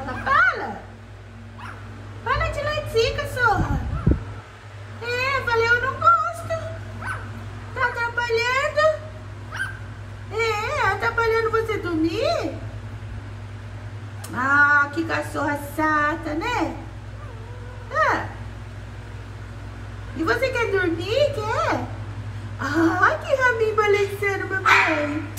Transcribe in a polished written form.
cachorrona? Fala! Fala de latir, cachorra! É, falei, eu não gosto! Tá atrapalhando? É, atrapalhando você dormir? Ah, que cachorra chata, né? Ah. E você quer dormir? Quer? Ah, que rabinho balançando, meu bem!